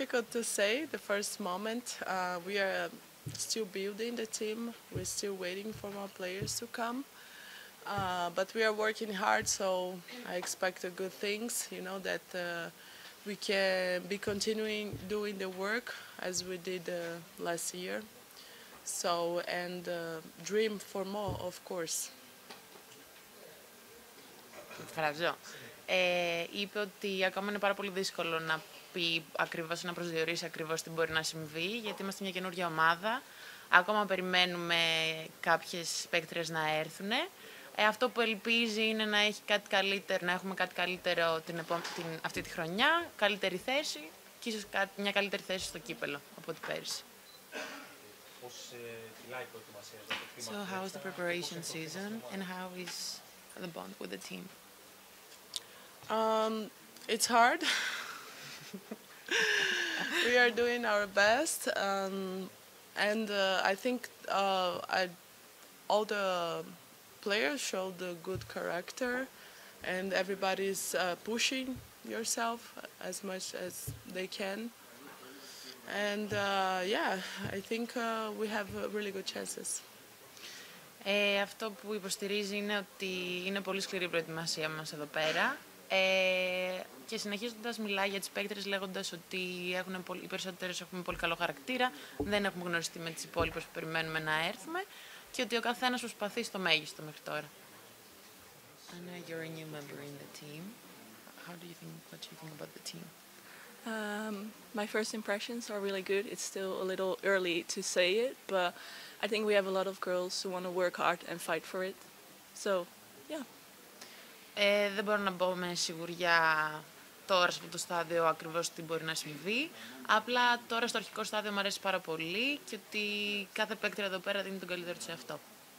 difficult to say the first moment. We are still building the team. We're still waiting for more players to come. But we are working hard, so I expect good things, that we can be continuing doing the work as we did last year. So, and dream for more, of course. Ευχαριστώ. Είπε ότι ακόμα είναι πάρα πολύ δύσκολο να πει ακριβώς, να προσδιορίσει ακριβώς τι μπορεί να συμβεί, γιατί είμαστε μια καινούργια ομάδα. Ακόμα περιμένουμε κάποιες παίκτρες να έρθουν. Αυτό που ελπίζει είναι να έχει κάτι καλύτερο, να έχουμε κάτι καλύτερο αυτή τη χρονιά, καλύτερη θέση και ίσως μια καλύτερη θέση στο κύπελο από ό,τι πέρυσι. So how is the preparation season and how is the bond with the team? It's hard. We are doing our best, and I think all the players showed a good character, and everybody's pushing yourself as much as they can. And I think we have really good chances. Αυτό που υποστηρίζει είναι ότι είναι πολύ σκληρή η προετοιμασία μας εδώ πέρα. Και συνεχίζοντας μιλάει για τις παίκτρες λέγοντας ότι οι περισσότερες έχουν πολύ καλό χαρακτήρα, δεν έχουμε γνωριστεί με τις υπόλοιπες που περιμένουμε να έρθουμε και ότι ο καθένας προσπαθεί στο μέγιστο μέχρι τώρα. Anna, you're a new member in the team. What do you think about the team? My first impressions are really good. It's still a little early to say it, but I think we have a lot of girls who want to work hard and fight for it. So, yeah. Δεν μπορώ να μπω με σιγουριά τώρα σε αυτό το στάδιο ακριβώς τι μπορεί να συμβεί. Απλά τώρα στο αρχικό στάδιο μου αρέσει πάρα πολύ και ότι κάθε παίκτρια εδώ πέρα δίνει τον καλύτερο του σε αυτό.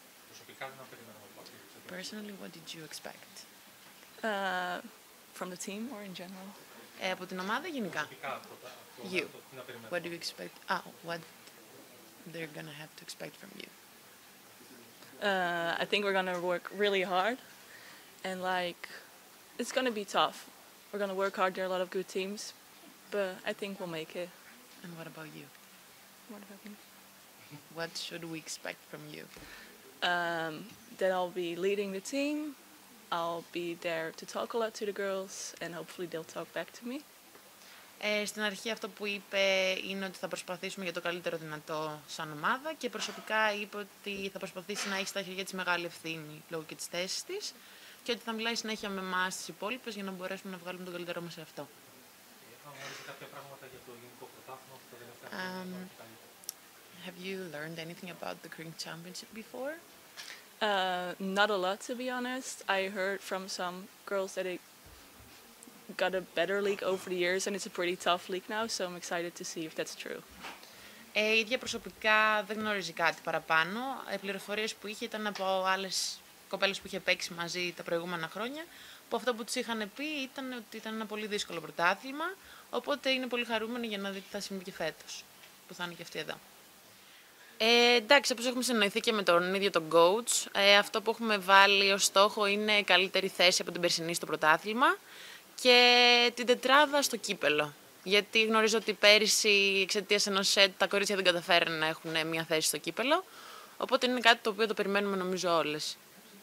Personally, what did you expect? From the team or in general? Από την ομάδα γενικά. You. What do you expect? What they're gonna have to expect from you? I think we're gonna work really hard. And it's going to be tough. We're going to work hard. There are a lot of good teams, but I think we'll make it. And what about you? What about me? What should we expect from you? That I'll be leading the team. I'll be there to talk a lot to the girls, and hopefully they'll talk back to me. Στην αρχή αυτό που είπε είναι ότι θα προσπαθήσουμε για το καλύτερο δυνατό σαν ομάδα και προσωπικά είπε ότι θα προσπαθήσει να έχει στα χέρια της μεγάλη ευθύνη λόγω και της θέσης της και ότι θα μιλάει συνέχεια με εμάς τις υπόλοιπες για να μπορέσουμε να βγάλουμε τον καλύτερό μας σε αυτό. Have you learned anything about the Greek Championship before? Not a lot, to be honest. I heard from some girls that it got a better league over the years and it's a pretty tough league now, so I'm excited to see if that's true. Η ίδια προσωπικά δεν γνωρίζει κάτι παραπάνω. Οι πληροφορίες που είχε ήταν από άλλες κοπέλες που είχε παίξει μαζί τα προηγούμενα χρόνια, που αυτό που τους είχαν πει ήταν ότι ήταν ένα πολύ δύσκολο πρωτάθλημα, οπότε είναι πολύ χαρούμενοι για να δει τι θα συμβεί και φέτος, που θα είναι και αυτή εδώ. Εντάξει, όπως έχουμε συνοηθεί και με τον ίδιο τον coach, αυτό που έχουμε βάλει ως στόχο είναι καλύτερη θέση από την περσινή στο πρωτάθλημα και την τετράδα στο κύπελο. Γιατί γνωρίζω ότι πέρυσι εξαιτίας ενός σετ τα κορίτσια δεν καταφέρουν να έχουν μια θέση στο κύπελο, οπότε είναι κάτι το οποίο το περιμένουμε νομίζω όλες.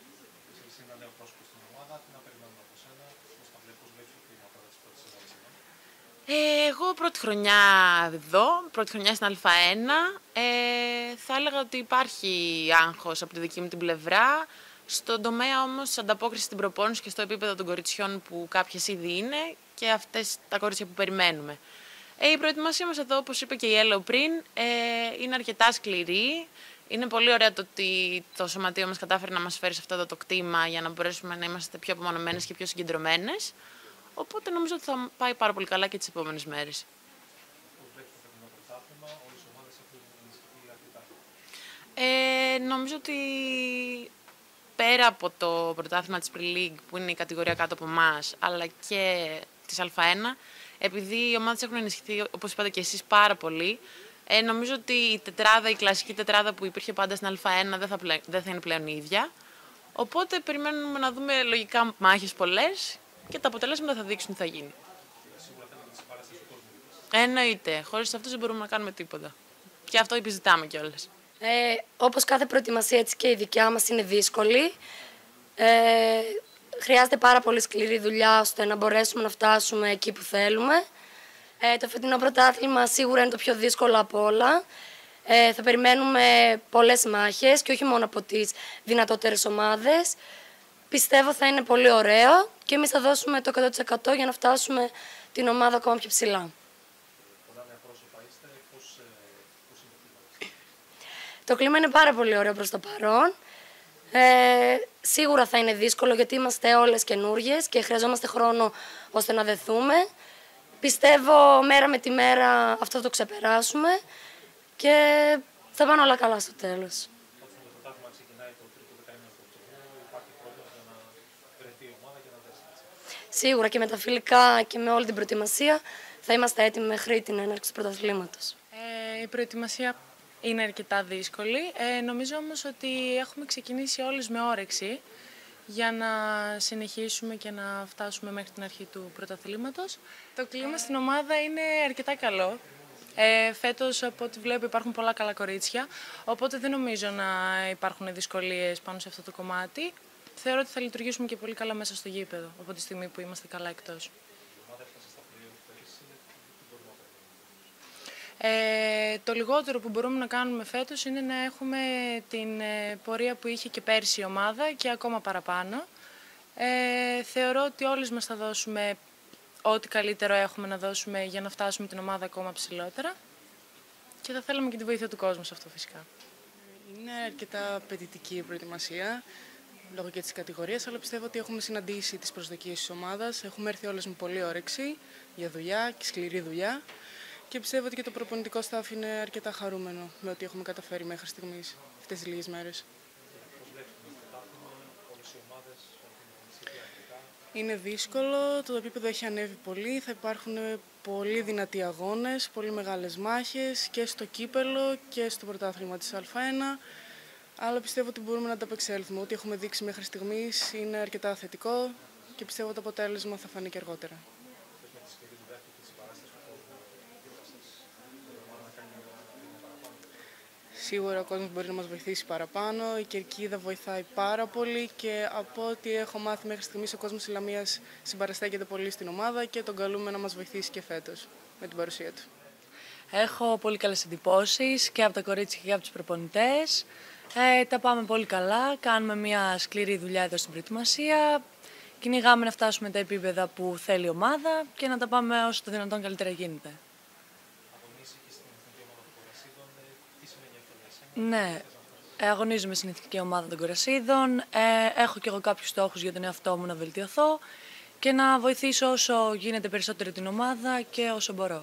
Εγώ πρώτη χρονιά εδώ, πρώτη χρονιά στην Α1, θα έλεγα ότι υπάρχει άγχος από τη δική μου την πλευρά. Στον τομέα όμως της ανταπόκρισης στην προπόνηση και στο επίπεδο των κοριτσιών που κάποιες ήδη είναι και αυτές τα κορίτσια που περιμένουμε. Η προετοιμασία μας εδώ, όπως είπε και η Έλεο πριν, είναι αρκετά σκληρή. Είναι πολύ ωραίο το ότι το σωματείο μας κατάφερε να μας φέρει σε αυτό εδώ το κτήμα για να μπορέσουμε να είμαστε πιο απομονωμένες και πιο συγκεντρωμένες. Οπότε νομίζω ότι θα πάει πάρα πολύ καλά και τις επόμενες μέρες. Νομίζω ότι πέρα από το πρωτάθλημα της Pre-League που είναι η κατηγορία κάτω από εμάς, αλλά και της Α1, επειδή οι ομάδες έχουν ενισχυθεί, όπως είπατε και εσείς, πάρα πολύ, νομίζω ότι η κλασική τετράδα που υπήρχε πάντα στην Α1 δεν θα είναι πλέον η ίδια. Οπότε περιμένουμε να δούμε λογικά μάχες πολλές και τα αποτελέσματα θα δείξουν τι θα γίνει. Εννοείται. Χωρίς αυτούς δεν μπορούμε να κάνουμε τίποτα. Και αυτό επιζητάμε κιόλας. Όπως κάθε προετοιμασία, έτσι και η δικιά μας είναι δύσκολη. Χρειάζεται πάρα πολύ σκληρή δουλειά ώστε να μπορέσουμε να φτάσουμε εκεί που θέλουμε. Το φετινό πρωτάθλημα σίγουρα είναι το πιο δύσκολο από όλα. Θα περιμένουμε πολλές μάχες και όχι μόνο από τις δυνατότερες ομάδες. Πιστεύω θα είναι πολύ ωραίο και εμείς θα δώσουμε το 100% για να φτάσουμε την ομάδα ακόμα πιο ψηλά. Το κλίμα είναι πάρα πολύ ωραίο προς το παρόν. Σίγουρα θα είναι δύσκολο γιατί είμαστε όλες καινούργιες και χρειαζόμαστε χρόνο ώστε να δεθούμε. Πιστεύω μέρα με τη μέρα αυτό θα το ξεπεράσουμε και θα πάνε όλα καλά στο τέλος. Σίγουρα και με τα φιλικά και με όλη την προετοιμασία θα είμαστε έτοιμοι μέχρι την έναρξη του πρωταθλήματος. Η προετοιμασία είναι αρκετά δύσκολη. Νομίζω όμως ότι έχουμε ξεκινήσει όλες με όρεξη για να συνεχίσουμε και να φτάσουμε μέχρι την αρχή του πρωταθλήματος. Το κλίμα στην ομάδα είναι αρκετά καλό. Φέτος, από ό,τι βλέπω, υπάρχουν πολλά καλά κορίτσια, οπότε δεν νομίζω να υπάρχουν δυσκολίες πάνω σε αυτό το κομμάτι. Θεωρώ ότι θα λειτουργήσουμε και πολύ καλά μέσα στο γήπεδο, από τη στιγμή που είμαστε καλά εκτός. Το λιγότερο που μπορούμε να κάνουμε φέτος είναι να έχουμε την πορεία που είχε και πέρσι η ομάδα και ακόμα παραπάνω. Θεωρώ ότι όλες μας θα δώσουμε ό,τι καλύτερο έχουμε να δώσουμε για να φτάσουμε την ομάδα ακόμα ψηλότερα και θα θέλαμε και τη βοήθεια του κόσμου σε αυτό φυσικά. Είναι αρκετά απαιτητική η προετοιμασία λόγω και της κατηγορίας, αλλά πιστεύω ότι έχουμε συναντήσει τις προσδοκίες της ομάδας. Έχουμε έρθει όλες με πολύ όρεξη για δουλειά και σκληρή δουλειά και πιστεύω ότι και το προπονητικό staff είναι αρκετά χαρούμενο με ό,τι έχουμε καταφέρει μέχρι στιγμής αυτές τις λίγες μέρες. Είναι δύσκολο, το επίπεδο έχει ανέβει πολύ, θα υπάρχουν πολύ δυνατοί αγώνες, πολύ μεγάλες μάχες και στο κύπελο και στο πρωτάθλημα της Α1, αλλά πιστεύω ότι μπορούμε να ανταπεξέλθουμε. Ό,τι έχουμε δείξει μέχρι στιγμής είναι αρκετά θετικό και πιστεύω ότι το αποτέλεσμα θα φανεί και αργότερα. Σίγουρα ο κόσμος μπορεί να μας βοηθήσει παραπάνω, η κερκίδα βοηθάει πάρα πολύ και από ό,τι έχω μάθει μέχρι στιγμής ο κόσμος της Λαμίας συμπαραστέκεται πολύ στην ομάδα και τον καλούμε να μας βοηθήσει και φέτος με την παρουσία του. Έχω πολύ καλές εντυπώσεις και από τα κορίτσια και από τους προπονητές. Τα πάμε πολύ καλά, κάνουμε μια σκληρή δουλειά εδώ στην προετοιμασία. Κυνηγάμε να φτάσουμε τα επίπεδα που θέλει η ομάδα και να τα πάμε όσο το δυνατόν καλύτερα γίνεται. Ναι, αγωνίζομαι στην εθνική ομάδα των Κορασίδων. Έχω και εγώ κάποιους στόχους για τον εαυτό μου να βελτιωθώ και να βοηθήσω όσο γίνεται περισσότερο την ομάδα και όσο μπορώ.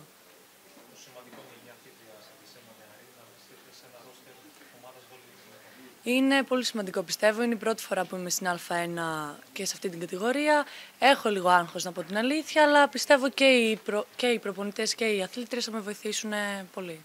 Είναι πολύ σημαντικό, πιστεύω. Είναι η πρώτη φορά που είμαι στην Α1 και σε αυτή την κατηγορία. Έχω λίγο άγχος, να πω την αλήθεια, αλλά πιστεύω και οι προπονητές και οι αθλήτριες θα με βοηθήσουν πολύ.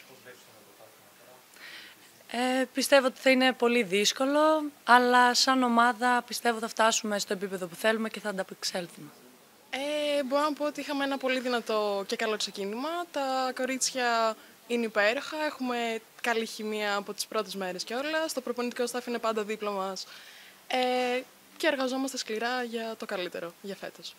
Πιστεύω ότι θα είναι πολύ δύσκολο, αλλά σαν ομάδα πιστεύω θα φτάσουμε στο επίπεδο που θέλουμε και θα ανταπεξέλθουμε. Μπορώ να πω ότι είχαμε ένα πολύ δυνατό και καλό ξεκίνημα. Τα κορίτσια είναι υπέροχα, έχουμε καλή χημεία από τις πρώτες μέρες κιόλας. Το προπονητικό staff είναι πάντα δίπλα μας και εργαζόμαστε σκληρά για το καλύτερο για φέτος.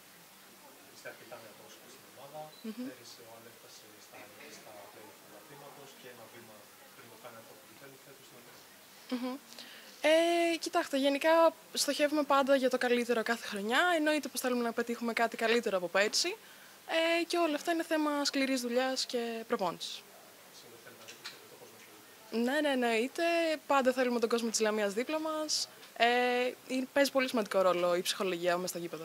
Κοιτάξτε, γενικά στοχεύουμε πάντα για το καλύτερο κάθε χρονιά. Εννοείται πως θέλουμε να πετύχουμε κάτι καλύτερο από πέρσι και όλα αυτά είναι θέμα σκληρής δουλειάς και προπόνησης. Ναι, εννοείται. Πάντα θέλουμε τον κόσμο της Λαμίας δίπλα μας. Παίζει πολύ σημαντικό ρόλο η ψυχολογία μέσα στο γήπεδο.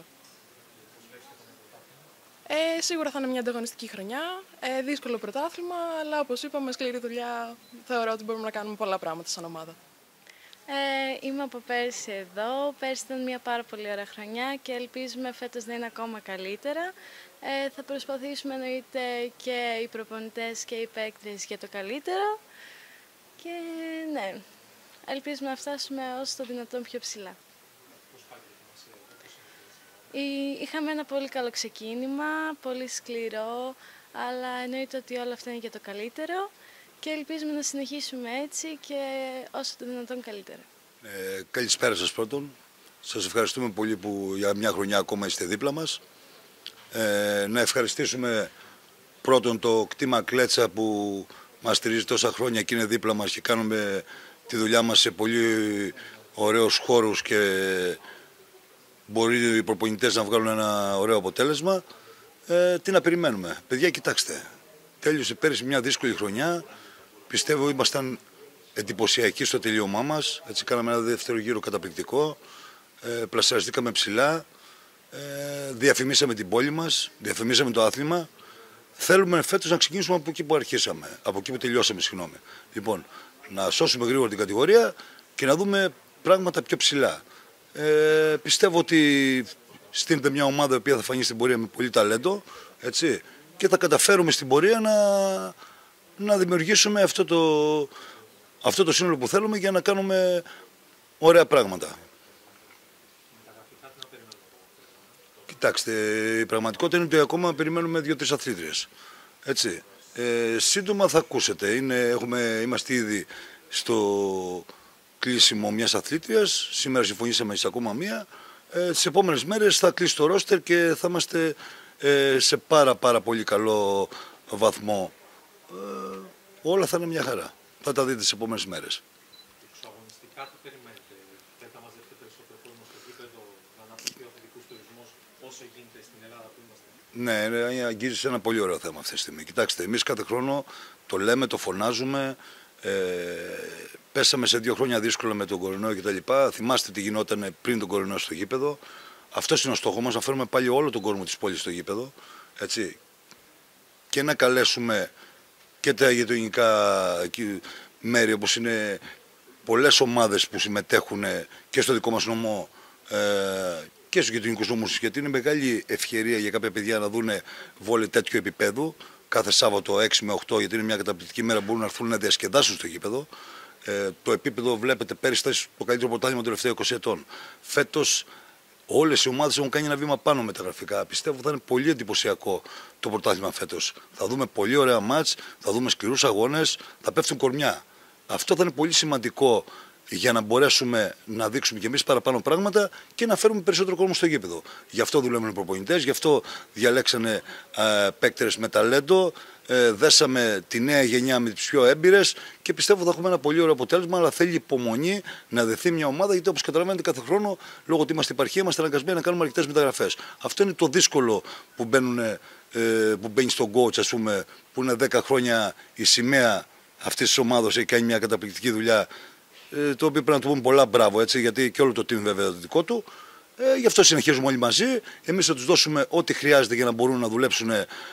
Σίγουρα θα είναι μια ανταγωνιστική χρονιά, δύσκολο πρωτάθλημα, αλλά όπως είπαμε, σκληρή δουλειά. Θεωρώ ότι μπορούμε να κάνουμε πολλά πράγματα σαν ομάδα. Είμαι από πέρσι εδώ. Πέρσι ήταν μια πάρα πολύ ωραία χρονιά και ελπίζουμε φέτος να είναι ακόμα καλύτερα. Θα προσπαθήσουμε εννοείται και οι προπονητές και οι παίκτες για το καλύτερο. Και ναι, ελπίζουμε να φτάσουμε όσο το δυνατόν πιο ψηλά. Είχαμε ένα πολύ καλό ξεκίνημα, πολύ σκληρό. αλλά εννοείται ότι όλα αυτά είναι για το καλύτερο και ελπίζουμε να συνεχίσουμε έτσι και όσο το δυνατόν καλύτερα. Καλησπέρα σας πρώτον. Σας ευχαριστούμε πολύ που για μια χρονιά ακόμα είστε δίπλα μας. Να ευχαριστήσουμε πρώτον το κτήμα Κλέτσα που μας στηρίζει τόσα χρόνια και είναι δίπλα μας και κάνουμε τη δουλειά μας σε πολύ ωραίους χώρους και μπορεί οι προπονητές να βγάλουν ένα ωραίο αποτέλεσμα. Τι να περιμένουμε. Παιδιά, κοιτάξτε, τέλειωσε πέρυσι μια δύσκολη χρονιά. Πιστεύω ήμασταν εντυπωσιακοί στο τελείωμά μας. Έτσι κάναμε ένα δεύτερο γύρο καταπληκτικό. Πλασιαστήκαμε ψηλά. Διαφημίσαμε την πόλη μας, διαφημίσαμε το άθλημα. Θέλουμε φέτος να ξεκινήσουμε από εκεί που αρχίσαμε, από εκεί που τελειώσαμε, συγγνώμη. Λοιπόν, να σώσουμε γρήγορα την κατηγορία και να δούμε πράγματα πιο ψηλά. Πιστεύω ότι στείνεται μια ομάδα η οποία θα φανεί στην πορεία με πολύ ταλέντο, έτσι, και θα καταφέρουμε στην πορεία να δημιουργήσουμε αυτό το σύνολο που θέλουμε για να κάνουμε ωραία πράγματα. Κοιτάξτε, η πραγματικότητα είναι ότι ακόμα περιμένουμε 2-3 αθλήτριες. Έτσι. Σύντομα θα ακούσετε. Είμαστε ήδη στο κλείσιμο μιας αθλήτριας. Σήμερα συμφωνήσαμε σε ακόμα μία. Τις επόμενες μέρες θα κλείσει το ρόστερ και θα είμαστε σε πάρα πολύ καλό βαθμό. Όλα θα είναι μια χαρά. Θα τα δείτε τις επόμενες μέρες. Εξωαγωνιστικά τι περιμένετε? Θέλετε να μαζευτείτε περισσότερο κόσμο στο γήπεδο, να αναπτυχθεί ο αθλητικός τουρισμός όσο γίνεται στην Ελλάδα που είμαστε? Ναι, αγγίζεις ένα πολύ ωραίο θέμα αυτή τη στιγμή. Κοιτάξτε, εμείς κάθε χρόνο το λέμε, το φωνάζουμε. Πέσαμε σε 2 χρόνια δύσκολα με τον κορονοϊό κτλ. Θυμάστε τι γινόταν πριν τον κορονοϊό στο γήπεδο. Αυτός είναι ο στόχος μας, να φέρουμε πάλι όλο τον κόσμο της πόλης στο γήπεδο. Έτσι. Και να καλέσουμε και τα γειτονικά μέρη, όπως είναι πολλές ομάδες που συμμετέχουν και στο δικό μας νομό και στους γειτονικούς νομούς, γιατί είναι μεγάλη ευκαιρία για κάποια παιδιά να δουν βόλεϊ τέτοιου επίπεδου κάθε Σάββατο 6 με 8, γιατί είναι μια καταπληκτική μέρα που μπορούν να έρθουν να διασκεδάσουν στο γήπεδο. Το επίπεδο, βλέπετε, πέρυσι ήταν το καλύτερο πρωτάθλημα των τελευταίων 20 ετών. Φέτος όλες οι ομάδες έχουν κάνει ένα βήμα πάνω με τα γραφικά. Πιστεύω θα είναι πολύ εντυπωσιακό το πρωτάθλημα φέτος. Θα δούμε πολύ ωραία μάτς, θα δούμε σκληρούς αγώνες, θα πέφτουν κορμιά. Αυτό θα είναι πολύ σημαντικό για να μπορέσουμε να δείξουμε κι εμείς παραπάνω πράγματα και να φέρουμε περισσότερο κόσμο στο γήπεδο. Γι' αυτό δουλεύουν οι προπονητές, γι' αυτό διαλέξανε παίκτες με ταλέντο, δέσαμε τη νέα γενιά με τις πιο έμπειρες και πιστεύω θα έχουμε ένα πολύ ωραίο αποτέλεσμα, αλλά θέλει υπομονή να δεθεί μια ομάδα, γιατί όπως καταλαβαίνετε κάθε χρόνο, λόγω ότι είμαστε επαρχία, είμαστε αναγκασμένοι να κάνουμε αρκετές μεταγραφές. Αυτό είναι το δύσκολο που μπαίνει στον coach, ας πούμε, που είναι 10 χρόνια η σημαία αυτής της ομάδας, έχει κάνει μια καταπληκτική δουλειά, το οποίο πρέπει να του πούμε πολλά μπράβο, έτσι, γιατί και όλο το team βέβαια το δικό του. Γι' αυτό συνεχίζουμε όλοι μαζί. Εμείς θα τους δώσουμε ό,τι χρειάζεται για να μπορούν να δουλέψουν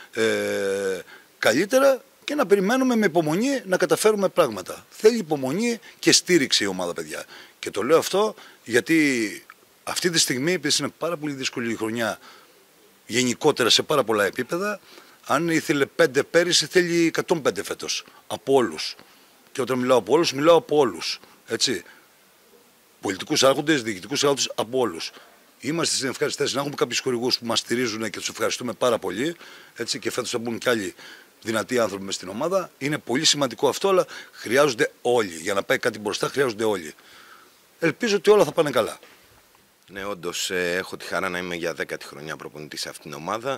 καλύτερα και να περιμένουμε με υπομονή να καταφέρουμε πράγματα. Θέλει υπομονή και στήριξη η ομάδα, παιδιά. Και το λέω αυτό γιατί αυτή τη στιγμή, επειδή είναι πάρα πολύ δύσκολη η χρονιά γενικότερα σε πάρα πολλά επίπεδα, αν ήθελε 5 πέρυσι, θέλει 105 φέτος. Από όλους. Και όταν μιλάω από όλους, μιλάω από όλους. Έτσι. Πολιτικούς άρχοντες, διοικητικούς άρχοντες, από όλους. Είμαστε στην ευχάριστη θέση να έχουμε κάποιους χορηγούς που μας στηρίζουν και τους ευχαριστούμε πάρα πολύ. Έτσι, και φέτος θα μπουν κι άλλοι δυνατοί άνθρωποι μες στην ομάδα. Είναι πολύ σημαντικό αυτό, αλλά χρειάζονται όλοι. Για να πάει κάτι μπροστά, χρειάζονται όλοι. Ελπίζω ότι όλα θα πάνε καλά. Ναι, όντως έχω τη χαρά να είμαι για 10η χρονιά προπονητής σε αυτήν την ομάδα.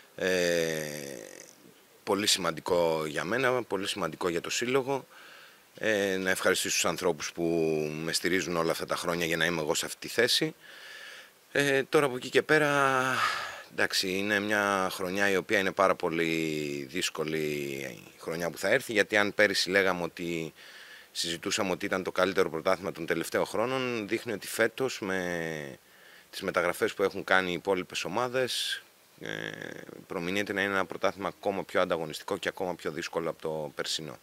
Πολύ σημαντικό για μένα, πολύ σημαντικό για το σύλλογο. Να ευχαριστήσω τους ανθρώπους που με στηρίζουν όλα αυτά τα χρόνια για να είμαι εγώ σε αυτή τη θέση. Τώρα από εκεί και πέρα, εντάξει, είναι μια χρονιά η οποία είναι πάρα πολύ δύσκολη χρονιά που θα έρθει, γιατί αν πέρυσι λέγαμε ότι συζητούσαμε ότι ήταν το καλύτερο πρωτάθλημα των τελευταίων χρόνων, δείχνει ότι φέτος με τις μεταγραφές που έχουν κάνει οι υπόλοιπες ομάδες προμηνύεται να είναι ένα πρωτάθλημα ακόμα πιο ανταγωνιστικό και ακόμα πιο δύσκολο από το περσινό.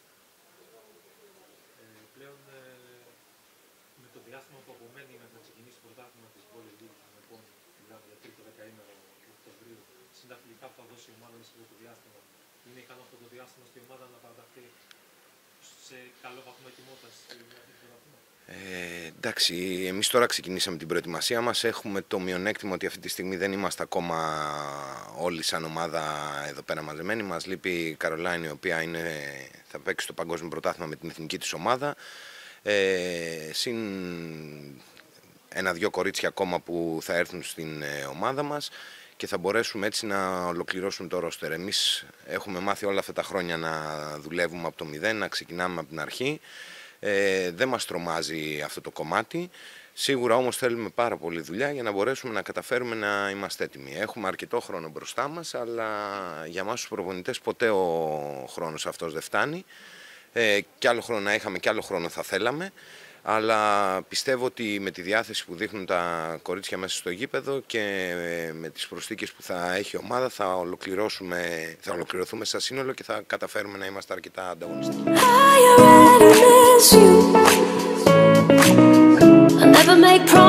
Πλέον με το διάστημα που απομένει να ξεκινήσει το πρωτάθλημα της Βόλεϊ League, μιλάμε για τρίτο δεκαήμερο του Οκτωβρίου, συν τα φιλικά που θα δώσει η ομάδα μέσα από το διάστημα, είναι ικανό αυτό το διάστημα στην ομάδα να παραταχθεί σε καλό βαθμό ετοιμότητας? Εντάξει, εμείς τώρα ξεκινήσαμε την προετοιμασία μας. Έχουμε το μειονέκτημα ότι αυτή τη στιγμή δεν είμαστε ακόμα όλοι σαν ομάδα εδώ πέρα μαζεμένοι. Μας λείπει η Καρολάινη, η οποία θα παίξει στο παγκόσμιο πρωτάθλημα με την εθνική της ομάδα. Συν ένα-δυο κορίτσια ακόμα που θα έρθουν στην ομάδα μας και θα μπορέσουμε έτσι να ολοκληρώσουμε το ρόστερ. Εμείς έχουμε μάθει όλα αυτά τα χρόνια να δουλεύουμε από το μηδέν, να ξεκινάμε από την αρχή. Δεν μας τρομάζει αυτό το κομμάτι. Σίγουρα όμως θέλουμε πάρα πολύ δουλειά για να μπορέσουμε να καταφέρουμε να είμαστε έτοιμοι. Έχουμε αρκετό χρόνο μπροστά μας, αλλά για εμάς τους προπονητές ποτέ ο χρόνος αυτός δεν φτάνει. Κι άλλο χρόνο να είχαμε, κι άλλο χρόνο θα θέλαμε. Αλλά πιστεύω ότι με τη διάθεση που δείχνουν τα κορίτσια μέσα στο γήπεδο και με τις προσθήκες που θα έχει η ομάδα θα ολοκληρωθούμε σαν σύνολο και θα καταφέρουμε να είμαστε αρκετά ανταγωνιστικοί. I never make promises.